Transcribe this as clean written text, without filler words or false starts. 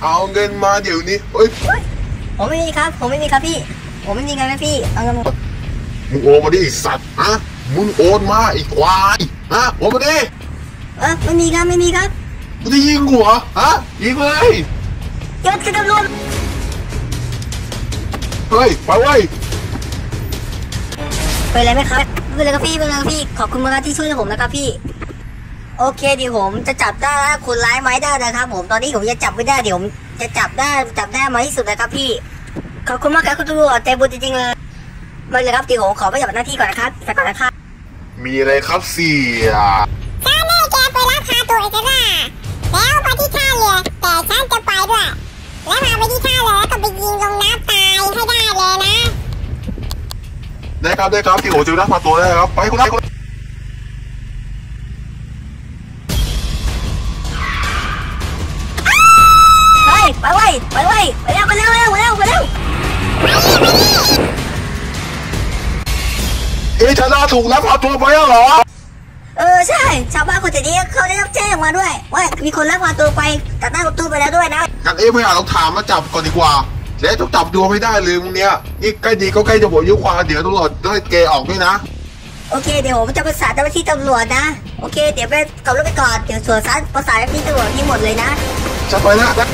เอาเงินมาเดี๋ยวนี้เฮ้ยผมไม่มีครับพี่ผมไม่มีเงินนะพี่เอาเงินมึงโอนมาดิไอ้สัตว์ฮะมึงโอนมาไอ้ควายฮะโอนมาดิไม่มีครับมึงจะยิงกูเหรอฮะยิงเลยยศคือตำรวจเฮ้ยไปเว้ยไปเลยไหมครับไปเลยครับพี่ขอบคุณมากที่ช่วยผมนะครับพี่โอเคเดี๋ยวผมจะจับได้คนร้ายไม้ได้นะครับผมตอนนี้ผมจะจับไม่ได้เดี๋ยวผมจะจับได้มาที่สุดนะครับพี่ขอบคุณมากครับคุณตำรวจใจบุญจริงๆเลยมาเลยครับเดี๋ยวผมขอไปจับหน้าที่ก่อนนะครับไปก่อนนะครับมีอะไรครับเสียถ้าแม่แกไปลักพาตัวไอ้กันน่ะแล้วไปที่ท่าเรือแต่ฉันจะไปด้วยแล้วพาไปที่ท่าเรือแล้วก็ไปยิงลงน้ำตายให้ได้เลยนะได้ครับที่โอจะรับมาตัวได้ครับไปคุณได้ไปเร็วชนะถูกแล้วพาตัวไปแล้วเหรอใช่ชาวบ้านคนนี้เขาได้รับแจ้งมาด้วยว่ามีคนลักพาตัวไปตัดหน้ารถตู้ไปแล้วด้วยนะงั้นไม่หาเราถามมาจับก่อนดีกว่าแล้วต้องจับตัวไม่ได้เลยมึงเนี้ยนี่ใกล้ดีก็ใกล้จะหมดยุคความเดี๋ยวตำรวจได้เกย์ออกด้วยนะโอเคเดี๋ยวผมจะประสานเจ้าหน้าที่ตำรวจนะโอเคเดี๋ยวไปขับรถไปก่อนเดี๋ยวสวนสารประสานที่ตำรวจที่หมดเลยนะจะไปนะ